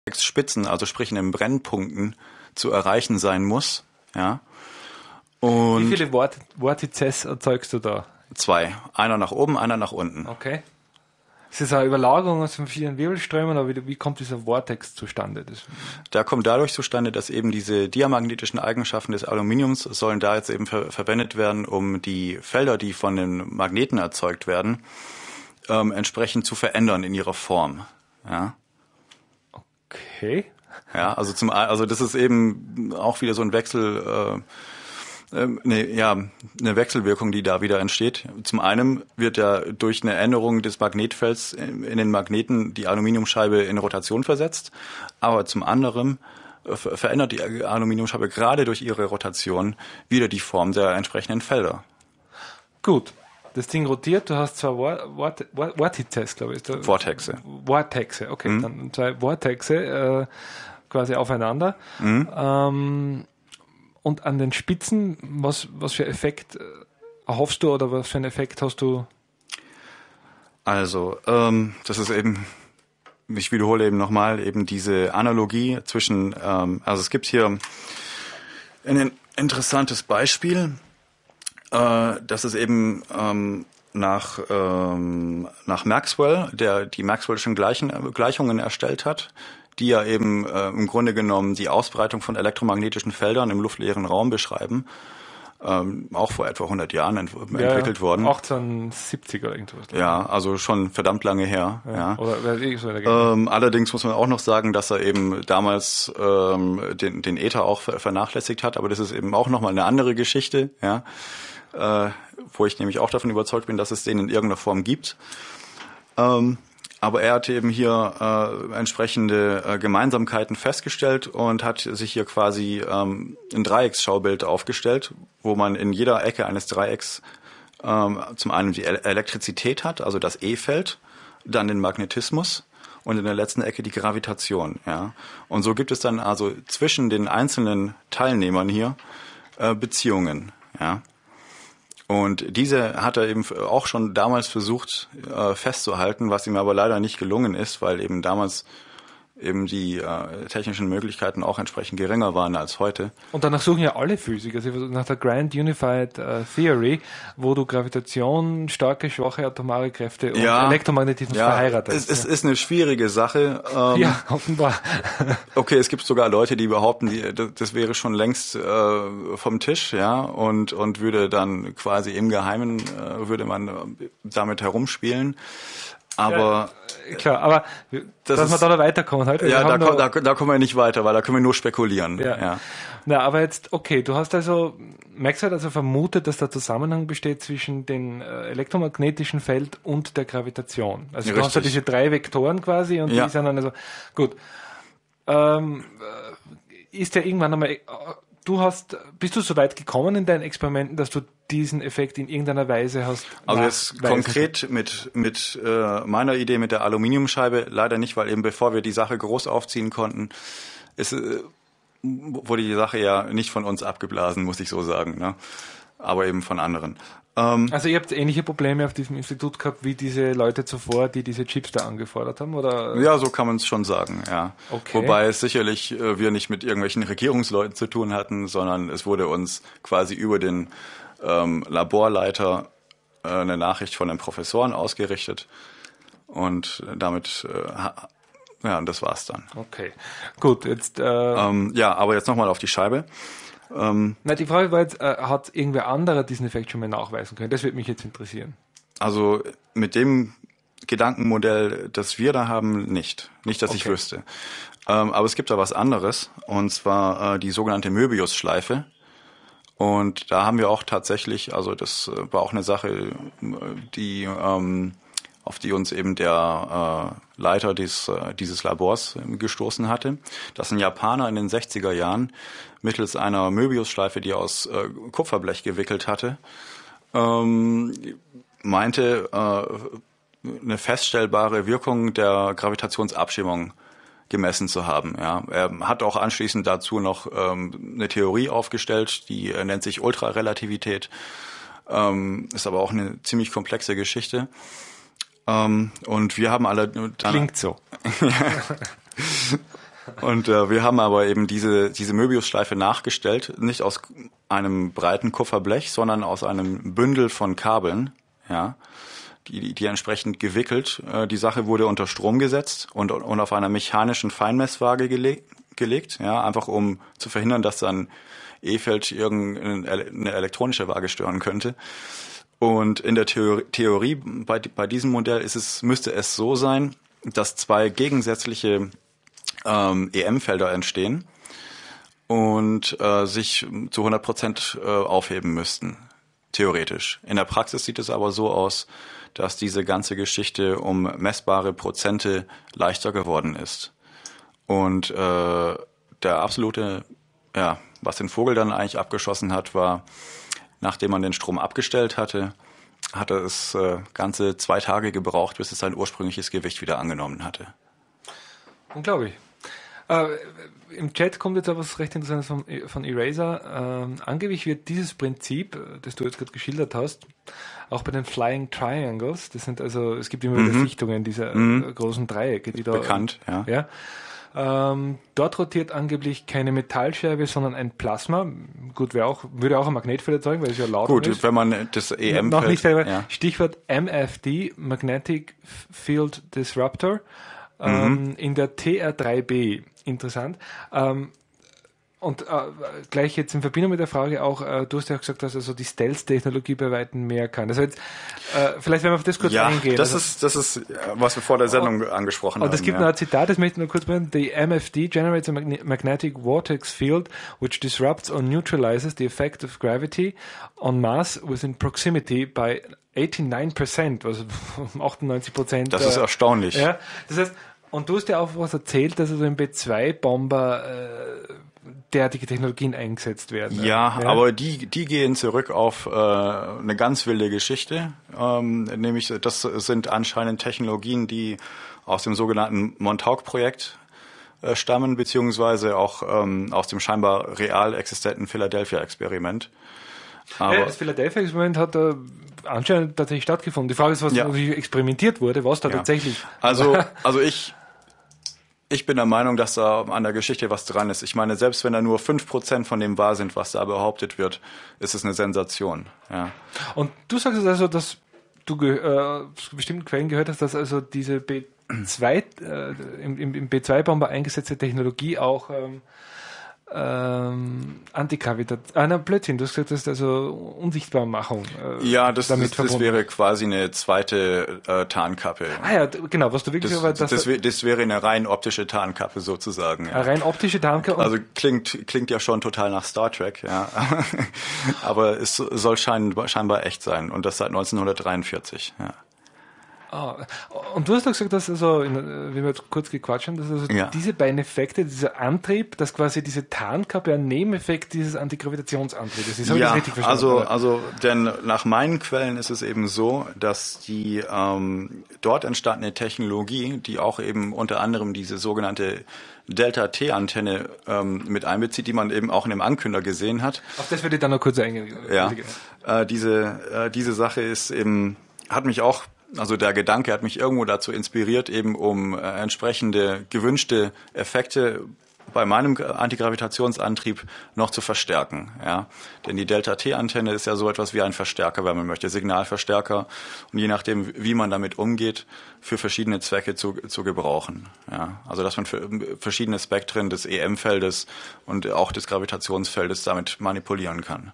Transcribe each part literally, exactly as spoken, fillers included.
Spitzen, also sprich in den Brennpunkten, zu erreichen sein muss. Ja. Und wie viele Vort- Vortices erzeugst du da? Zwei. Einer nach oben, einer nach unten. Okay. Ist das eine Überlagerung aus den verschiedenen Wirbelströmen oder wie, wie kommt dieser Vortex zustande? Das Der kommt dadurch zustande, dass eben diese diamagnetischen Eigenschaften des Aluminiums sollen da jetzt eben ver- verwendet werden, um die Felder, die von den Magneten erzeugt werden, ähm, entsprechend zu verändern in ihrer Form. Ja. Okay. Ja, also zum also das ist eben auch wieder so ein Wechsel, äh, eine, ja, eine Wechselwirkung, die da wieder entsteht. Zum einen wird ja durch eine Änderung des Magnetfelds in den Magneten die Aluminiumscheibe in Rotation versetzt, aber zum anderen verändert die Aluminiumscheibe gerade durch ihre Rotation wieder die Form der entsprechenden Felder. Gut. Das Ding rotiert, du hast zwei Vort- Vort- Vortices, glaube ich. Vortexe. Vortexe, okay. Mhm. Dann zwei Vortexe äh, quasi aufeinander. Mhm. Ähm, und an den Spitzen, was, was für Effekt erhoffst du oder was für einen Effekt hast du? Also, ähm, das ist eben, ich wiederhole eben nochmal, eben diese Analogie zwischen, ähm, also es gibt hier ein interessantes Beispiel, äh, das ist eben ähm, nach, ähm, nach Maxwell, der die Maxwell'schen Gleichen, Gleichungen erstellt hat, die ja eben äh, im Grunde genommen die Ausbreitung von elektromagnetischen Feldern im luftleeren Raum beschreiben, ähm, auch vor etwa hundert Jahren ent- Ja, entwickelt worden. achtzehnhundertsiebzig oder irgendwas. Ja, also schon verdammt lange her. Ja. Ja. Oder wer ich so in der Ähm, allerdings muss man auch noch sagen, dass er eben damals ähm, den, den Äther auch ver- vernachlässigt hat, aber das ist eben auch nochmal eine andere Geschichte, ja, äh, wo ich nämlich auch davon überzeugt bin, dass es den in irgendeiner Form gibt. Ähm, aber er hat eben hier äh, entsprechende äh, Gemeinsamkeiten festgestellt und hat sich hier quasi ähm, ein Dreiecksschaubild aufgestellt, wo man in jeder Ecke eines Dreiecks ähm, zum einen die El- Elektrizität hat, also das E-Feld, dann den Magnetismus und in der letzten Ecke die Gravitation. Ja. Und so gibt es dann also zwischen den einzelnen Teilnehmern hier äh, Beziehungen. Ja. Und diese hat er eben auch schon damals versucht äh, festzuhalten, was ihm aber leider nicht gelungen ist, weil eben damals eben die äh, technischen Möglichkeiten auch entsprechend geringer waren als heute. Und danach suchen ja alle Physiker, also nach der Grand Unified uh, Theory, wo du Gravitation, starke, schwache atomare Kräfte und ja, Elektromagnetismus ja, verheiratest. Es, es ja. ist eine schwierige Sache. Ähm, ja, offenbar. Okay, es gibt sogar Leute, die behaupten, die, das, das wäre schon längst äh, vom Tisch, ja, und und würde dann quasi im Geheimen äh, würde man äh, damit herumspielen. Aber ja, klar, aber das dass ist, wir da noch weiterkommen heute. Ja, da, da, da, da kommen wir nicht weiter, weil da können wir nur spekulieren. Ja. ja. Na, aber jetzt, okay, du hast also, Max hat also vermutet, dass der Zusammenhang besteht zwischen dem äh, elektromagnetischen Feld und der Gravitation. Also Richtig. du hast ja diese drei Vektoren quasi und ja. die sind dann also, gut. Ähm, ist ja irgendwann einmal, du hast, bist du so weit gekommen in deinen Experimenten, dass du diesen Effekt in irgendeiner Weise hast? Also jetzt konkret mit mit äh, meiner Idee mit der Aluminiumscheibe leider nicht, weil eben bevor wir die Sache groß aufziehen konnten, ist, äh, wurde die Sache ja nicht von uns abgeblasen, muss ich so sagen, ne? Aber eben von anderen. Ähm, also ihr habt ähnliche Probleme auf diesem Institut gehabt wie diese Leute zuvor, die diese Chips da angefordert haben, oder? Ja, so kann man es schon sagen, ja. Okay. Wobei es sicherlich äh, wir nicht mit irgendwelchen Regierungsleuten zu tun hatten, sondern es wurde uns quasi über den ähm, Laborleiter äh, eine Nachricht von den Professoren ausgerichtet und damit äh, ha- ja, und das war's dann. Okay, gut, jetzt äh, ähm, ja, aber jetzt nochmal auf die Scheibe. Ähm, Na, die Frage war jetzt, äh, hat irgendwer anderer diesen Effekt schon mal nachweisen können? Das würde mich jetzt interessieren. Also mit dem Gedankenmodell, das wir da haben, nicht. Nicht, dass Okay. ich wüsste. Ähm, aber es gibt da was anderes, und zwar äh, die sogenannte Möbius-Schleife. Und da haben wir auch tatsächlich, also das war auch eine Sache, die ähm, auf die uns eben der äh, Leiter des, äh, dieses Labors äh, gestoßen hatte, dass ein Japaner in den sechziger Jahren mittels einer Möbius-Schleife, die er aus äh, Kupferblech gewickelt hatte, ähm, meinte, äh, eine feststellbare Wirkung der Gravitationsabschirmung gemessen zu haben. Ja, er hat auch anschließend dazu noch ähm, eine Theorie aufgestellt, die äh, nennt sich Ultrarelativität, ähm, ist aber auch eine ziemlich komplexe Geschichte. Ähm, und wir haben alle dann, Klingt so. Und äh, wir haben aber eben diese diese Möbiusschleife nachgestellt, nicht aus einem breiten Kupferblech, sondern aus einem Bündel von Kabeln, ja, die die entsprechend gewickelt. Äh, die Sache wurde unter Strom gesetzt und und auf einer mechanischen Feinmesswaage gele- gelegt, ja, einfach um zu verhindern, dass dann E-Feld irgendeine elektronische Waage stören könnte. Und in der Theorie, Theorie bei, bei diesem Modell ist es, müsste es so sein, dass zwei gegensätzliche ähm, E M-Felder entstehen und äh, sich zu hundert Prozent äh, aufheben müssten, theoretisch. In der Praxis sieht es aber so aus, dass diese ganze Geschichte um messbare Prozente leichter geworden ist. Und äh, der absolute, ja, was den Vogel dann eigentlich abgeschossen hat, war, nachdem man den Strom abgestellt hatte, hatte es äh, ganze zwei Tage gebraucht, bis es sein ursprüngliches Gewicht wieder angenommen hatte. Unglaublich. Äh, Im Chat kommt jetzt aber was recht Interessantes von, von Eraser. Ähm, angeblich wird dieses Prinzip, das du jetzt gerade geschildert hast, auch bei den Flying Triangles, das sind also, es gibt immer wieder Mhm. Sichtungen dieser Mhm. äh, großen Dreiecke, die da... Bekannt, ja. ja Ähm, dort rotiert angeblich keine Metallscherbe, sondern ein Plasma. Gut, wäre auch, würde auch ein Magnetfeld erzeugen, weil es ja laut Gut, ist. wenn man das E M Noch nicht selber. ja. Stichwort M F D, Magnetic Field Disruptor, ähm, Mhm. in der T R drei B. Interessant. Ähm, Und äh, gleich jetzt in Verbindung mit der Frage auch, äh, du hast ja gesagt, dass also die Stealth-Technologie bei Weitem mehr kann. Also jetzt, äh, vielleicht werden wir auf das kurz ja, eingehen. das also, ist, das ist, was wir vor der Sendung angesprochen und haben. es gibt ja. noch ein Zitat, das möchte ich nur kurz bringen. The M F D generates a magne- magnetic vortex field which disrupts or neutralizes the effect of gravity on mass within proximity by eighty-nine percent, also achtundneunzig Prozent. Das ist erstaunlich. Ja, das heißt, und du hast ja auch was erzählt, dass also im B zwei Bomber äh, derartige Technologien eingesetzt werden. Ja, ja, aber die die gehen zurück auf äh, eine ganz wilde Geschichte. Ähm, nämlich, das sind anscheinend Technologien, die aus dem sogenannten Montauk-Projekt äh, stammen, beziehungsweise auch ähm, aus dem scheinbar real existenten Philadelphia-Experiment. Aber ja, das Philadelphia-Experiment hat äh, anscheinend tatsächlich stattgefunden. Die Frage ist, was ja. natürlich experimentiert wurde, was da ja. tatsächlich... Also, also ich... Ich bin der Meinung, dass da an der Geschichte was dran ist. Ich meine, selbst wenn da nur fünf Prozent von dem wahr sind, was da behauptet wird, ist es eine Sensation. Ja. Und du sagst also, dass du äh, aus bestimmten Quellen gehört hast, dass also diese B zwei, äh, im, im B zwei Bomber eingesetzte Technologie auch ähm, ähm, Antigravitation, ah, na, Blödsinn, du hast gesagt, das ist also Unsichtbarmachung. Äh, ja, das, damit das, das wäre quasi eine zweite äh, Tarnkappe. Ah ja, genau, was du wirklich... Das, aber, das, das, das wäre eine rein optische Tarnkappe sozusagen. Ja. Eine rein optische Tarnkappe? Also klingt klingt ja schon total nach Star Trek, ja. Aber es soll scheinbar, scheinbar echt sein und das seit neunzehnhundertdreiundvierzig, ja. Ah, und du hast doch gesagt, dass also, wie wir jetzt kurz gequatscht haben, dass also ja. diese beiden Effekte, dieser Antrieb, dass quasi diese Tarnkappe ein Nebeneffekt dieses Antigravitationsantriebes ist. Habe ja, ich das richtig verstanden? also, oder? also, denn nach meinen Quellen ist es eben so, dass die ähm, dort entstandene Technologie, die auch eben unter anderem diese sogenannte Delta-T-Antenne ähm, mit einbezieht, die man eben auch in dem Ankünder gesehen hat. Auf das würde ich dann noch kurz eingehen. Ja, äh, diese, äh, diese Sache ist eben, hat mich auch Also der Gedanke hat mich irgendwo dazu inspiriert, eben um äh, entsprechende gewünschte Effekte bei meinem Antigravitationsantrieb noch zu verstärken. Ja? Denn die Delta-T-Antenne ist ja so etwas wie ein Verstärker, wenn man möchte, Signalverstärker. Und je nachdem, wie man damit umgeht, für verschiedene Zwecke zu, zu gebrauchen. Ja? Also dass man für verschiedene Spektren des E M-Feldes und auch des Gravitationsfeldes damit manipulieren kann.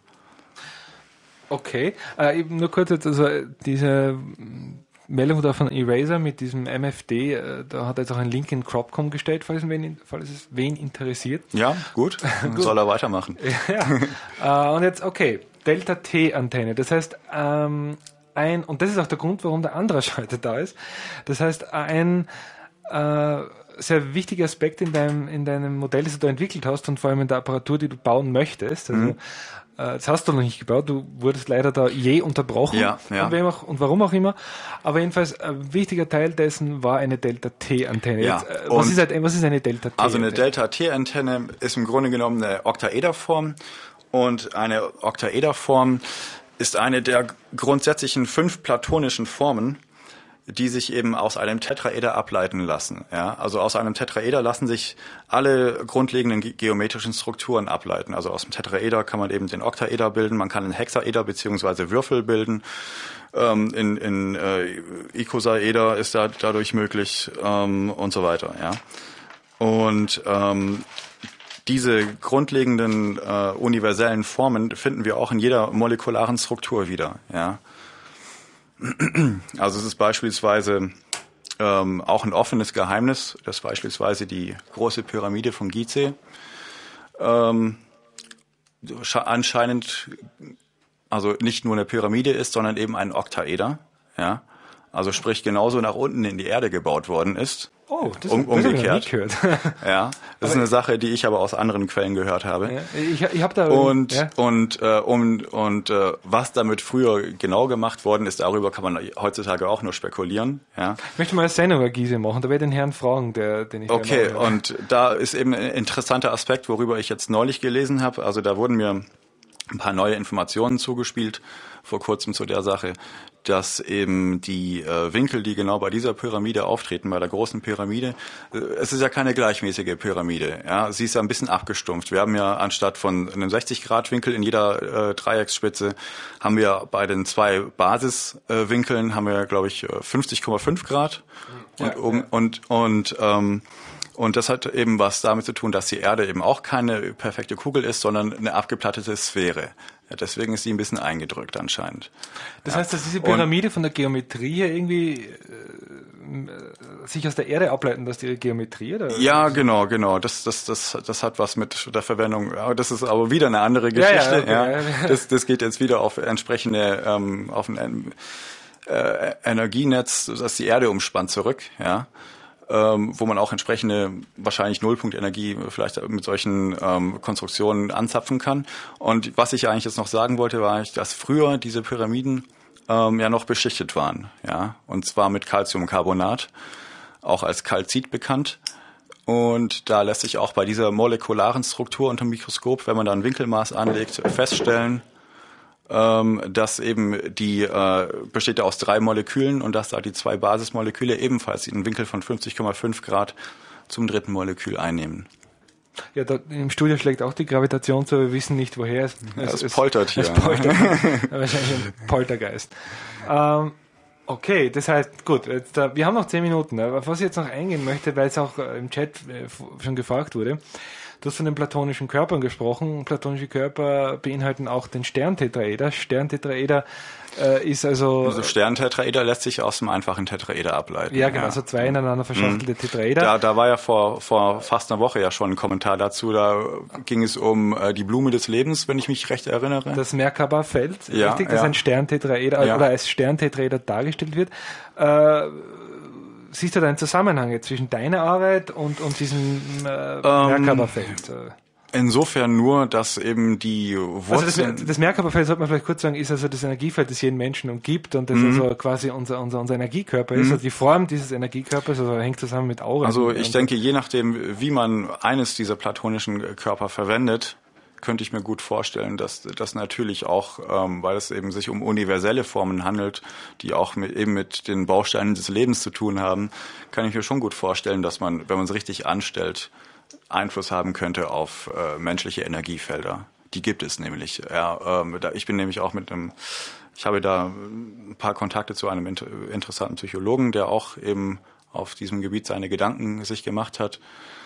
Okay, äh, eben nur kurz, also diese Meldung da von Eraser mit diesem M F D, äh, da hat er jetzt auch einen Link in Cropcom gestellt, falls es wen, falls es wen interessiert. Ja, gut, gut. Soll er weitermachen. Ja. äh, und jetzt, okay, Delta-T-Antenne, das heißt, ähm, ein, und das ist auch der Grund, warum der andere Schalter da ist, das heißt, ein äh, sehr wichtiger Aspekt in deinem, in deinem Modell, das du da entwickelt hast und vor allem in der Apparatur, die du bauen möchtest, also, mhm. Das hast du noch nicht gebaut, du wurdest leider da je unterbrochen, ja, ja. Von wem auch, und warum auch immer. Aber jedenfalls, ein wichtiger Teil dessen war eine Delta-T-Antenne. Ja. Jetzt, äh, was, ist halt, was ist eine Delta-T-Antenne? Also eine Delta-T-Antenne ist im Grunde genommen eine Oktaederform. Und eine Oktaederform ist eine der grundsätzlichen fünf platonischen Formen, die sich eben aus einem Tetraeder ableiten lassen. Ja, also aus einem Tetraeder lassen sich alle grundlegenden ge- geometrischen Strukturen ableiten. Also aus dem Tetraeder kann man eben den Oktaeder bilden, man kann einen Hexaeder beziehungsweise Würfel bilden. Ähm, in in äh, Icosaeder ist da dadurch möglich ähm, und so weiter. Ja, und ähm, diese grundlegenden äh, universellen Formen finden wir auch in jeder molekularen Struktur wieder. Ja. Also es ist beispielsweise ähm, auch ein offenes Geheimnis, dass beispielsweise die große Pyramide von Gizeh ähm, anscheinend also nicht nur eine Pyramide ist, sondern eben ein Oktaeder. Ja? Also sprich genauso nach unten in die Erde gebaut worden ist. Oh, das, um, das habe ich noch nie umgekehrt. gehört. Ja, das ist eine Sache, die ich aber aus anderen Quellen gehört habe. Ja, ich ich habe da Und ja. und äh, um, und äh, was damit früher genau gemacht worden ist, darüber kann man heutzutage auch nur spekulieren. Ja. Ich möchte mal eine Sendung über Gizeh machen, da werde ich den Herrn fragen, der, den ich Okay, gerne und da ist eben ein interessanter Aspekt, worüber ich jetzt neulich gelesen habe. Also da wurden mir ein paar neue Informationen zugespielt vor kurzem zu der Sache, dass eben die äh, Winkel, die genau bei dieser Pyramide auftreten, bei der großen Pyramide, äh, es ist ja keine gleichmäßige Pyramide. Ja, sie ist ja ein bisschen abgestumpft. Wir haben ja anstatt von einem sechzig Grad Winkel in jeder äh, Dreiecksspitze, haben wir bei den zwei Basiswinkeln, äh, haben wir, glaube ich, fünfzig Komma fünf Grad. Und, ja, um, ja. und, und, ähm, und das hat eben was damit zu tun, dass die Erde eben auch keine perfekte Kugel ist, sondern eine abgeplattete Sphäre. Ja, deswegen ist sie ein bisschen eingedrückt anscheinend. Das ja. heißt, dass diese Pyramide und von der Geometrie her irgendwie äh, sich aus der Erde ableiten, dass die Geometrie, oder? Ja, genau, genau. Das, das, das, das hat was mit der Verwendung. Aber das ist aber wieder eine andere Geschichte. Ja, ja, okay, ja. ja. Das, das geht jetzt wieder auf entsprechende, ähm, auf ein äh, Energienetz, das die Erde umspannt zurück. Ja. Ähm, wo man auch entsprechende wahrscheinlich Nullpunktenergie vielleicht mit solchen ähm, Konstruktionen anzapfen kann. Und was ich eigentlich jetzt noch sagen wollte, war, dass früher diese Pyramiden ähm, ja noch beschichtet waren, ja, und zwar mit Calciumcarbonat, auch als Calcit bekannt. Und da lässt sich auch bei dieser molekularen Struktur unter dem Mikroskop, wenn man da ein Winkelmaß anlegt, feststellen, Ähm, dass eben die äh, besteht aus drei Molekülen und dass da die zwei Basismoleküle ebenfalls einen Winkel von fünfzig Komma fünf Grad zum dritten Molekül einnehmen. Ja, da, im Studio schlägt auch die Gravitation zu, wir wissen nicht woher. Es, Ja, es, es poltert hier. Es poltert. Wahrscheinlich ein Poltergeist. Ähm, okay, das heißt, gut, jetzt, äh, wir haben noch zehn Minuten. Auf was ich jetzt noch eingehen möchte, weil es auch äh, im Chat äh, schon gefragt wurde. Du hast von den platonischen Körpern gesprochen. Platonische Körper beinhalten auch den Sterntetraeder. Sterntetraeder äh, ist also... Also Sterntetraeder lässt sich aus dem einfachen Tetraeder ableiten. Ja, genau, ja. so zwei ineinander verschachtelte mhm. Tetraeder. Da, da war ja vor, vor fast einer Woche ja schon ein Kommentar dazu. Da ging es um äh, die Blume des Lebens, wenn ich mich recht erinnere. Das Merkaba-Feld, ja, richtig, das ja. ein Sterntetraeder ja. oder als Sterntetraeder dargestellt wird. Äh, Siehst du da einen Zusammenhang jetzt zwischen deiner Arbeit und, und diesem äh, ähm, Merkaba-Feld? Insofern nur, dass eben die Wurzeln... Also das, das Merkaba-Feld, sollte man vielleicht kurz sagen, ist also das Energiefeld, das jeden Menschen umgibt und das mhm. also quasi unser, unser, unser Energiekörper ist. Mhm. Also die Form dieses Energiekörpers also hängt zusammen mit Auren. Also ich denke, je nachdem, wie man eines dieser platonischen Körper verwendet, könnte ich mir gut vorstellen, dass das natürlich auch, ähm, weil es eben sich um universelle Formen handelt, die auch mit, eben mit den Bausteinen des Lebens zu tun haben, kann ich mir schon gut vorstellen, dass man, wenn man es richtig anstellt, Einfluss haben könnte auf äh, menschliche Energiefelder. Die gibt es nämlich. Ja, ähm, da, ich bin nämlich auch mit einem, ich habe da ein paar Kontakte zu einem inter, interessanten Psychologen, der auch eben auf diesem Gebiet seine Gedanken sich gemacht hat.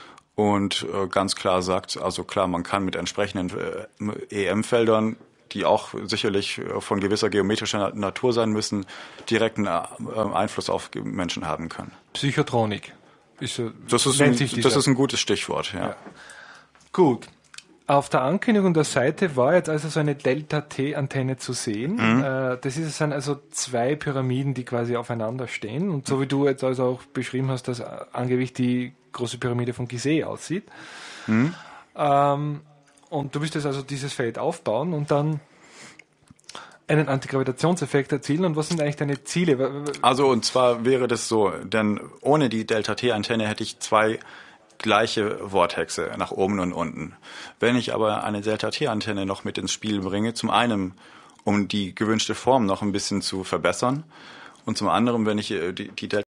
Und äh, ganz klar sagt, also klar, man kann mit entsprechenden äh, E M-Feldern, die auch sicherlich äh, von gewisser geometrischer Natur sein müssen, direkten äh, Einfluss auf Menschen haben können. Psychotronik. Ist so, das ist, ein, das ist ein gutes Stichwort, ja. ja. Gut. Auf der Ankündigung der Seite war jetzt also so eine Delta-T-Antenne zu sehen. Mhm. Äh, das ist, sind also zwei Pyramiden, die quasi aufeinander stehen. Und so wie du jetzt also auch beschrieben hast, dass angeblich die große Pyramide von Gizeh aussieht. Mhm. Ähm, und du willst jetzt also dieses Feld aufbauen und dann einen Antigravitationseffekt erzielen. Und was sind eigentlich deine Ziele? Also und zwar wäre das so, denn ohne die Delta-T-Antenne hätte ich zwei gleiche Vortexe nach oben und unten. Wenn ich aber eine Delta-T-Antenne noch mit ins Spiel bringe, zum einen, um die gewünschte Form noch ein bisschen zu verbessern Und zum anderen, wenn ich äh, die, die